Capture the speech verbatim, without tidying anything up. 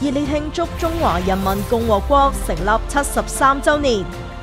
熱烈慶祝中華人民共和國成立七十三週年。